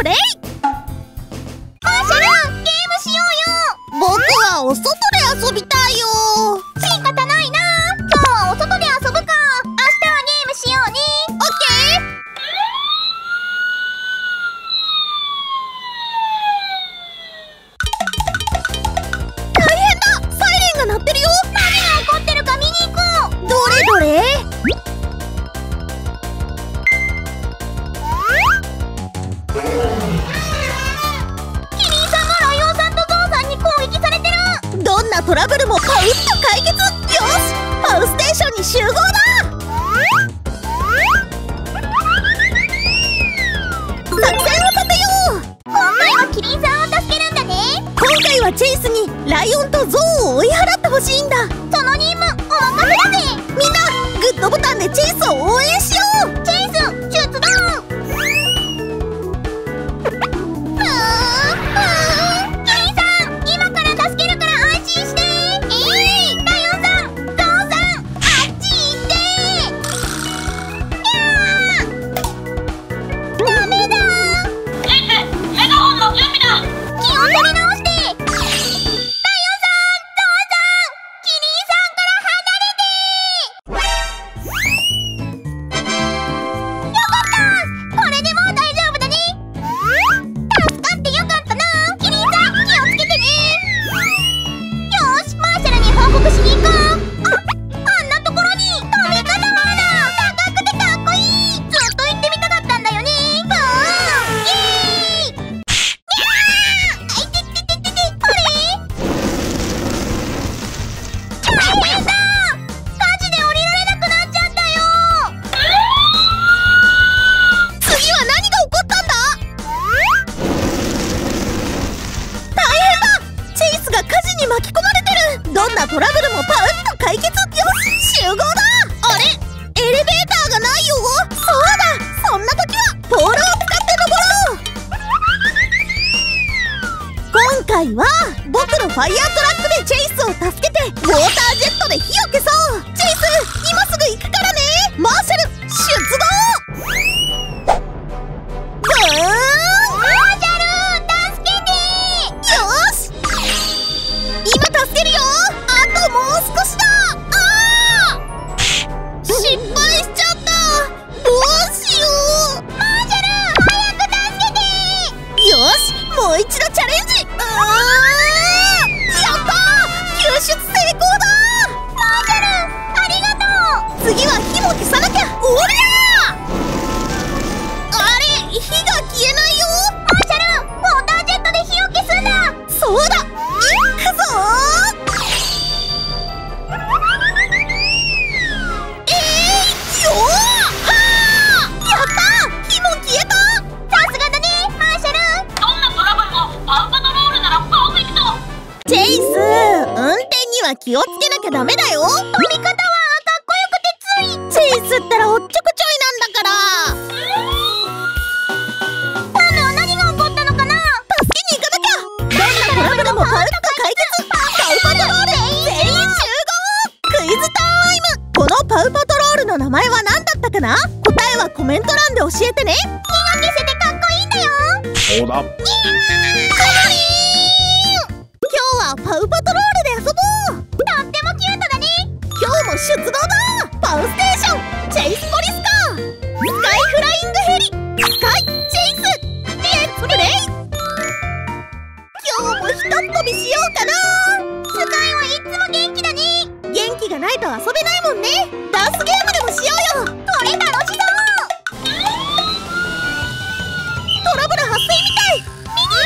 レイ。マーシャル、ゲームしようよ。僕はお外で遊びたいよ。仕方ないな。今日はお外で遊ぶか。明日はゲームしようね。オッケー。大変だ、サイレンが鳴ってるよ。何が起こってるか見に行こう。どれどれ。キリンさんがライオンさんとゾウさんに攻撃されてる。どんなトラブルもパウッと解決。よし、パウステーションに集合だ。作戦を立てよう。今回はキリンさんを助けるんだね。今回はチェイスにライオンとゾウを追い払ってほしいんだ。その任務お任せだぜ。みんなグッドボタンでチェイスを応援しよう。チェイス出動。キリンさん、今から助けるから安心して。ライオンさん、ゾウさん、あっち行って。ダメだ。 チェイス、メガホンの準備だ。 気を取り直して。ライオンさん、ゾウさん、キリンさんから離れて。よかった。これでもう大丈夫だね。助かってよかったな。キリンさん、気をつけてね。よーし、マーシャルに報告しに行こう。あんなところに飛び方もある。高くてかっこいい。ずっと行ってみたかったんだよね。ブーン、イエーイ。あいてってってってって、これ大変だ。火事で降りられなくなっちゃったよ。次は何が起こったんだ。大変だ。チェイスが火事に巻き込まれてる。どんなトラブルもパウッと解決。よし、集合だ。あれ、エレベーターがないよ。そうだ、そんな時はポールを使って登ろう。今回は僕のファイヤートラックでチェイスを助けてウォータージェットで火を消そう。チェイス、今すぐ行くからね。マーシャル出動。ブーン。マーシャル助けて。よし、今助けるよ。あともう少しだ。失敗しちゃった。どうしよう。マーシャル、早く助けて。よし、もう一度チャレンジ。やったー、救出成功だ。マーシャル、ありがとう。次は火も消さなきゃ。おりゃー。あれ、火が消えないよ。マーシャル、ウォータージェットで火を消すんだ。そうだ、行くぞー。よーはー。やったー、火も消えた。さすがだね、マーシャル。 どんなトラブルもパウパトロールならパーフェクト。 チェイス、運転には気をつけなきゃダメだよ。飛び方はかっこよくてつい。チェイスったらおっちょこちょいなんだから。今度は何が起こったのかな。助けに行かなきゃ。どんなトラブルもパウッと解決。パウパトロール全員集合。クイズタイム。このパウパトロールの名前は何だったかな。答えはコメント欄で教えてね。火が消せてかっこいいんだよ。 そうだ。 今日はパウパトロールで遊ぼう。とってもキュートだね。今日も出動だ。パウステーション、チェイスポリスカー、スカイフライングヘリ、スカイチェイス、レッツプレイ。今日もひとっ飛びしようかな。スカイはいつも元気だね。元気がないと遊べないもんね。ダンスゲームでもしようよ。これ楽しそう。トラブル発生みたい。ミニ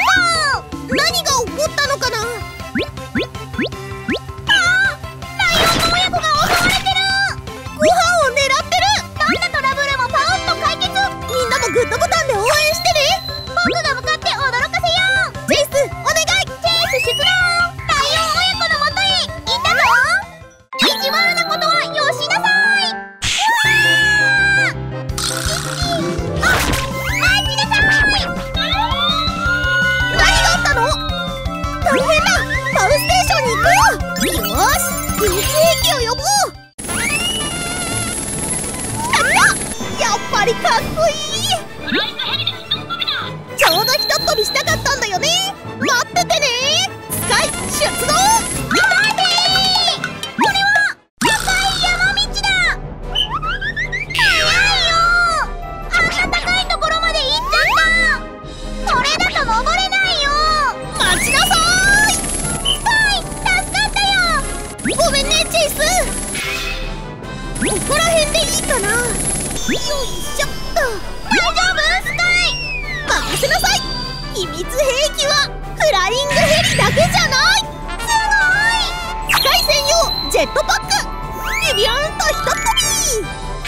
ちょうどひとっ飛びしたかったんだよね。待っててね。スカイ出動。これは高い山道だ。速いよ。あんな高いところまで行っちゃった。これだと登れないよ。待ちなさい。スカイ助かったよ。ごめんねチェイス。ここら辺でいいかな。よいしょっと。大丈夫スカイ。任せなさい。秘密兵器はフライングヘリだけじゃない。すごい。スカイ専用ジェットパック。ビビヨンとひとっ飛び。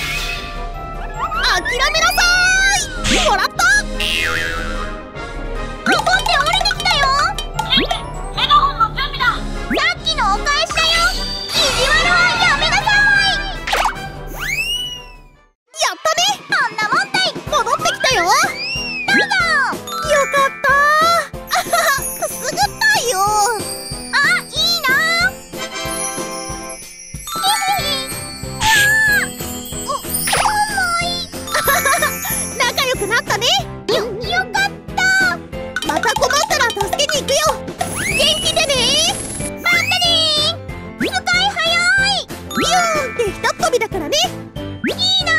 諦めなさい。もらった。ピコンって降りてきたよ。 メガホンの準備だ。 さっきのお返しだよ。意地悪はやめなさい。やったね。こんなもんたい。戻ってきたよ。どうぞ。よかった。あはは、くすぐったいよ。あ、いいな。重い。あはは、仲良くなったね。よかった。また困ったら助けに行くよ。元気でね。またね。スカイ早い。ビヨーンってひとっ飛びだからね。いいな。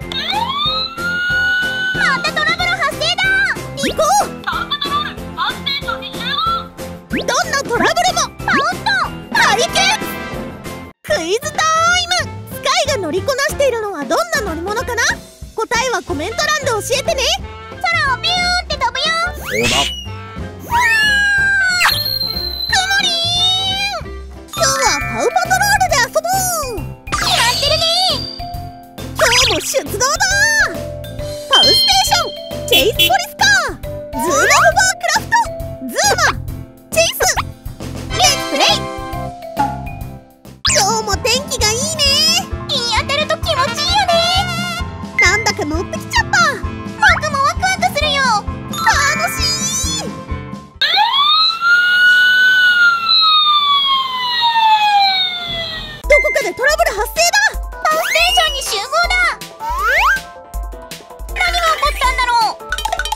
またトラブル発生だ。行こう。 パウパトロールバスステーションに集合。 どんなトラブルもパウッと体験。クイズタイム。スカイが乗りこなしているのはどんな乗り物かな。答えはコメント欄で教えてね。空をビューンって飛ぶよ。 そうだ。 わー、くもりーん。今日はパウパトロールで遊ぼう。決まってるね。今日も出動だ。パウステーションチェイスポリスカーズーマホバークラフトズーマチェイスレッツプレイ。今日も天気がいいね。日に当たると気持ちいいよね。なんだか乗ってきちゃった。僕もワクワクするよ。楽しい。どこかでトラブル発生だ。パウステーションに集合だ。何が起こったんだろう。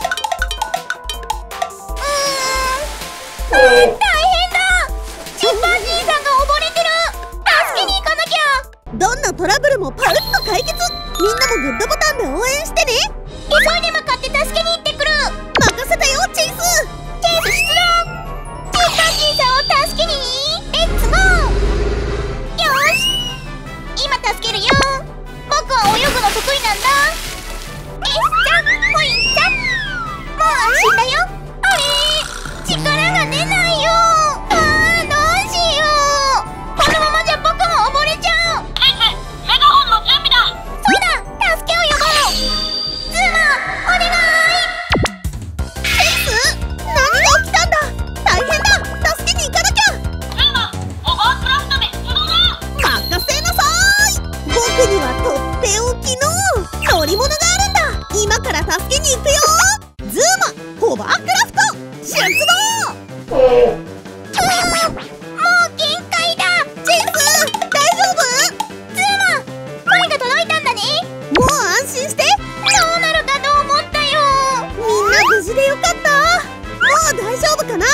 大変だ。チンパンジーさんが溺れてる。助けに行かなきゃ。どんなトラブルもパウッと解決。みんなもグッドボタンで応援してね。急いで向かって助けに行ってくる。任せたよチェイス。チェイス出動。チンパンジーさんを助けにレッツゴー。よし、今助けるよ。僕は泳ぐの得意なんだ。えっちゃんポインちゃん。もう安心だよ。あれ、力が出ないよ。どうしよう。このままじゃ僕も溺れちゃう。 メガホンの準備だ。 そうだ、助けを呼ぼう。ズーマお願い。チェイス、何が起きたんだ。大変だ。助けに行かなきゃ。 ズーマホバークラフトで出動だ。 任せなさい。僕にはとっておきの乗り物があるんだ。今から助けに行くよ。ズーマホバークラフト出動。もう限界だ。チェイス大丈夫。ズーマ声が届いたんだね。もう安心して。そうなるかと思ったよ。みんな無事でよかった。もう大丈夫かな。ど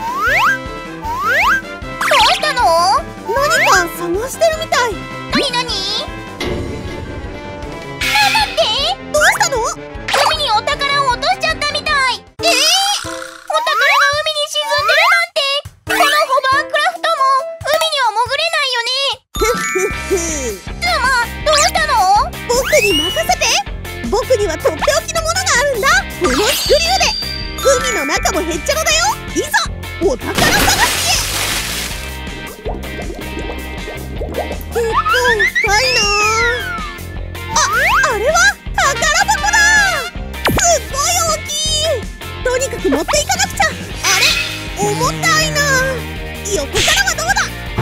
うしたの。何か探してるみたい。何なんだって。どうしたの。海にお宝を落としちゃったみたい。お宝が海に沈んでるなんて。このホバークラフトも海には潜れないよね。ふっふっふ。ズーマどうしたの。僕に任せて。僕にはとっておきのものがあるんだ。このスクリューで海の中もへっちゃらだよ。いざお宝探しへ。深いな。あれは宝箱だ。すっごい大きい。とにかく持っていかなくちゃ。あれ、重たいな。横からはどうだ。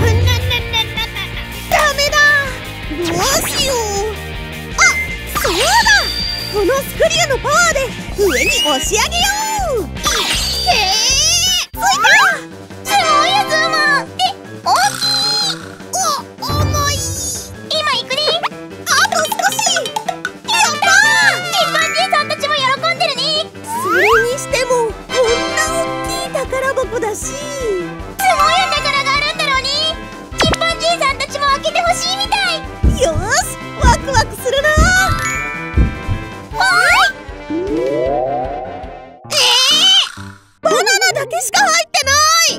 ダメだ。どうしよう。あ、そうだ。このスクリューのパワーで上に押し上げよう。ついた。すごいやズーマ。って大きい。重い。今行くね。あと少し。やったー。チンパンジーさんたちも喜んでるね。それにしてもしい。すごいお宝があるんだろうね。チンパンジーさんたちも開けてほしいみたい。よーし、ワクワクするな。バナナだけしか入ってない。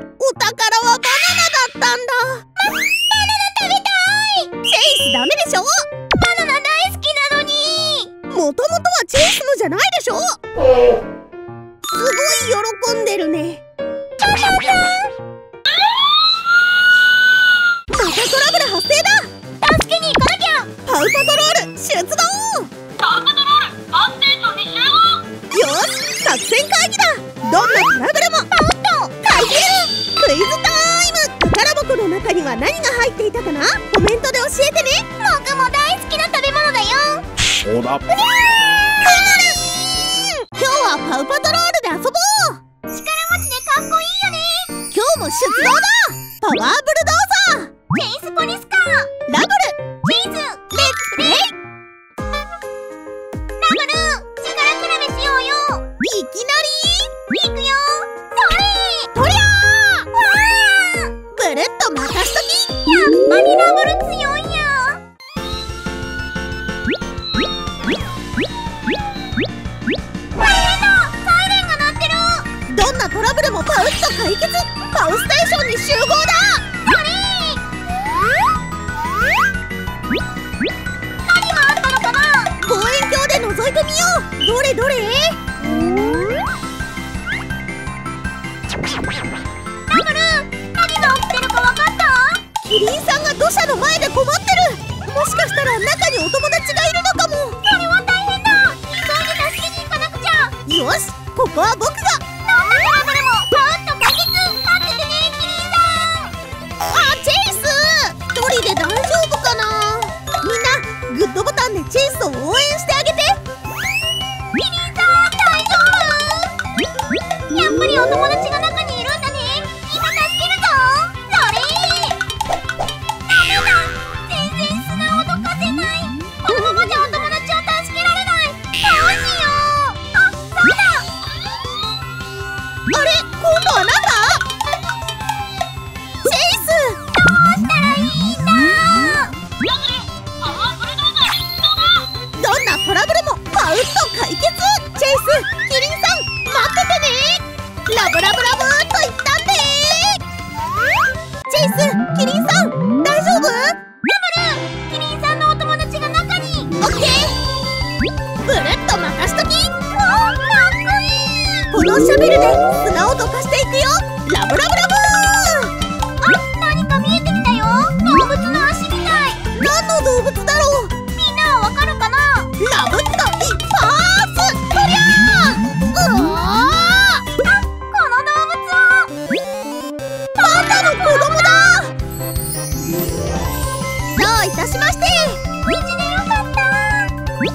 お宝はバナナだったんだ。バナナ食べたい。チェイスダメでしょ。バナナ大好きなのに。もともとはチェイスのじゃないでしょ。すごい喜んでるね。またトラブル発生だ。助けに行かなきゃ。パウパトロール出動。 パウパトロールバスステーションに集合。 よし、作戦会議だ。どんなトラブルもパウッと解決。クイズタイム。宝箱の中には何が入っていたかな。コメントで教えてね。僕も大好きな食べ物だよ。 そうだ。 今日はパウパトロールで遊ぼう。力持ちでかっこいいよね。今日も出動だ。パワーブルドーザー。チェイスポリスカー。ラブル。チェイスレッツプレイ。ラブル、力比べしようよ。いきなり行くよ。それとりゃー。わー、ブルッと任しとき。やっぱりラブル強いや。どんなトラブルもパウッと解決。パウステーションに集合だ。それ何があったのかな。望遠鏡で覗いてみよう。どれどれ。ラブル、何が起きてるか分かった？キリンさんが土砂の前で困ってる。もしかしたら中にお友達がいるのかも。それは大変だ。急いで助けに行かなくちゃ。よし、ここは僕が。で大丈夫かな。みんなグッドボタンでチェイスを応援してあげて。キリンさん大丈夫？やっぱりお友達が中にいるんだね。今助けるぞ。それダメだ。全然砂をどかせない。このままじゃお友達を助けられない。どうしよう。あ、そうだ。あれ、今度はなんだ。トラブルもパウッと解決。チェイス、キリンさん待っててね。ラブラブラブーと言ったんで。チェイス、キリンさん大丈夫？ラブル、キリンさんのお友達が中に。オッケー。ブルッと任しとき。おー、かっこいい。このシャベルで砂をどかしていくよ。ラブラブラブー。あ、何か見えてきたよ。動物の足みたい。何の動物だろう。みんなはわかるかな。ラブッと一発。とりゃー。うわー。あ、この動物はパンダの子供だ。どういたしまして。無事でよかった。なんだって。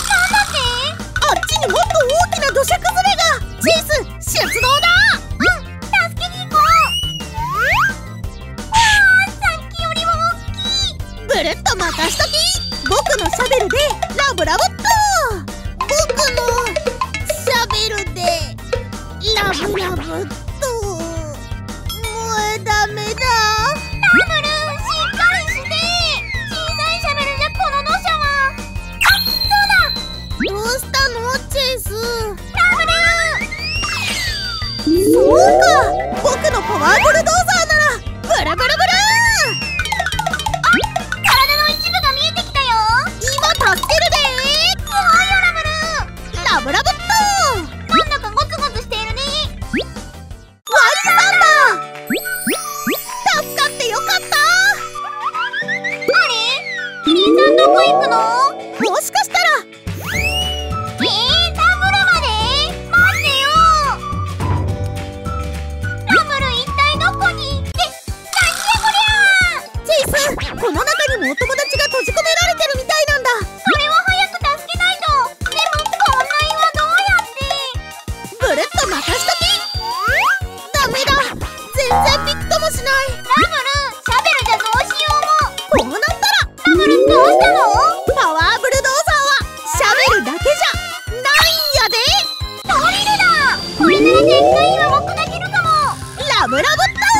あっちにもっと大きな土砂崩れが。チェイス出動だ。うん、助けに行こう。わー、さっきよりも大きい。ブルッと任しとき。僕のシャベルでラブラブっと。僕のシャベルでラブラブっと。もうダメだ。ラブル、しっかりして。小さいシャベルじゃこの土砂は。あ、そうだ。どうしたのチェイス。ラブル。そうか、僕のパワーブルドーザーならブルブルブルー。助けるでー。すごいよラブル。ラブラブっと。なんだかゴツゴツしているね。ワイズさんだ。助かってよかった。あれ、キリンさんどこ行くの。もしかしたら。ダブルまで待ってよ。ラブル一体どこに。何やこりゃ。チェイス、この中にもお友達が閉じ込められてるみたいなんだ。それは早く助けないと。でもこんな岩どうやって。ブルッと任しとき。ダメだ、全然びくともしない。ラブル、シャベルじゃどうしようも。こうなったら。ラブルどうしたの。パワーブルドーザーはシャベルだけじゃないんやで。ドリルだ。これならでっかい岩も砕けるかも。 ラブラボッ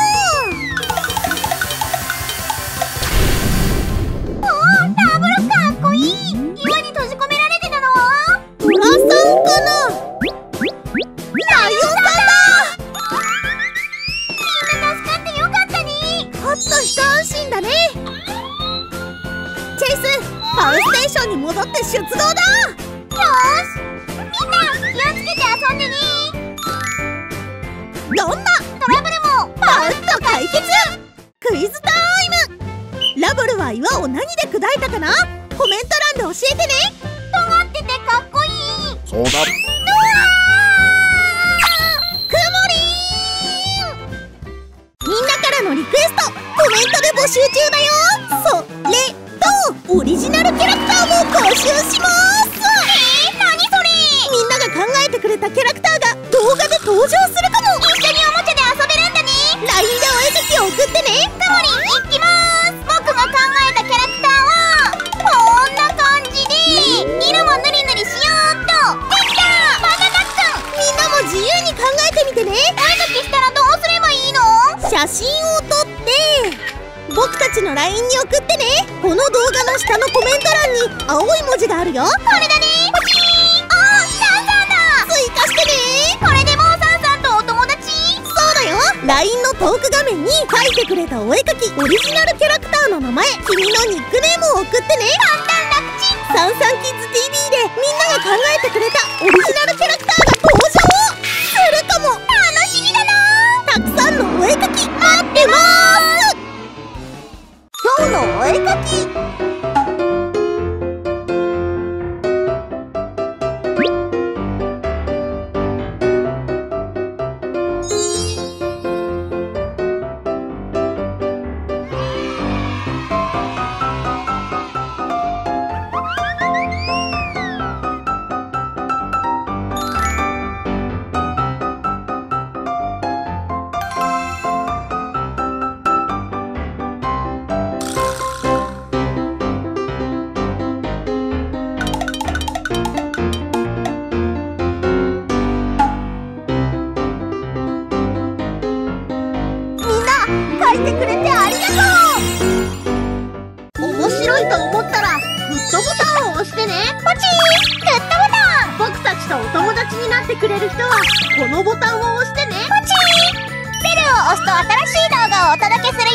ト。ラブロかっこいい。岩に閉じ込められてたのはトラさんかな。ライオンさんだ。みんな助かってよかったね。ほっと一安心だね。チェイス、パウステーションに戻って出動だ。よし、みんな気をつけて遊んでね。どんなトラブルもパウッと解決。クイズタイム。ラブルは岩を何で砕いたかな。コメント欄で教えてね。尖っててかっこいい。 そうだ。 くもりーん。みんなからのリクエストコメントで募集中だよ。それとオリジナルキャラクターも募集します。何それ。みんなが考えてくれたキャラクターが動画で登場するかも。一緒におもちゃで遊べるんだね。 LINE でお絵描きを送ってね。くもりん行きます。僕が考えたキャラクターはこんな感じで色もぬりぬりしようっと。できた。バナナくん。みんなも自由に考えてみてね。お絵描きしたらどうすればいいの。写真を撮って僕たちの LINE に送ってね。この動画の下のコメント欄に青い文字があるよ。これだね。ポチーン。あ、サンさんだ。追加してね。これでもうサンさんとお友達。そうだよ。 LINE のトーク画面に書いてくれたお絵描きオリジナルキャラクターの名前、君のニックネームを送ってね。簡単楽ちん。サンサンキッズ TV でみんなが考えてくれたオリジナルキャラクターが登場するかも。楽しみだな。たくさんのお絵描き待ってます。今日のお絵描き。書いてくれてありがとう。面白いと思ったらグッドボタンを押してね。ポチー。グッドボタン。僕たちとお友達になってくれる人はこのボタンを押してね。ポチー。ベルを押すと新しい動画をお届けする